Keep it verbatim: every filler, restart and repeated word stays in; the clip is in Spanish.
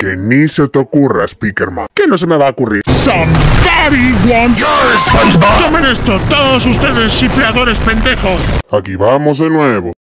Que ni se te ocurra, Speakerman. ¿Qué no se me va a ocurrir? Somebody wants your SpongeBob. Tomen esto, todos ustedes shipeadores pendejos. Aquí vamos de nuevo.